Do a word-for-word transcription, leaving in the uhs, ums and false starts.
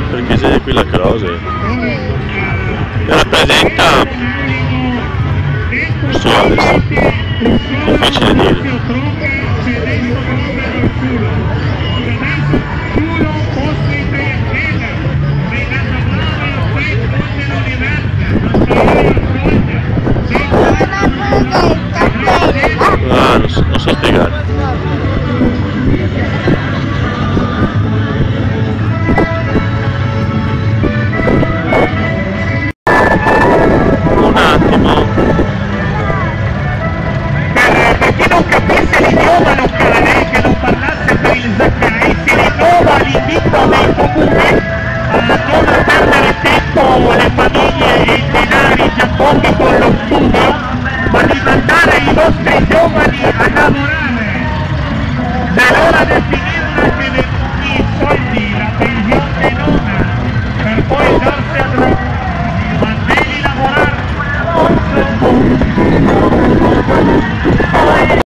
perché sei qui la croce e rappresenta Suarez, difficile dire. Ah, non so, non so spiegare. Un attimo. Per chi non capisse l'idioma non canadese, non parlasse per il Zaccaria, si ritrova l'invito del comune a non perdere tempo le famiglie e i denari già pochi con lo studio, ma di mandare i nostri giovani a lavorare. Nell'ora del finirla che le i soldi, la pensione non, per poi darsi a lavorare. Ma devi lavorare.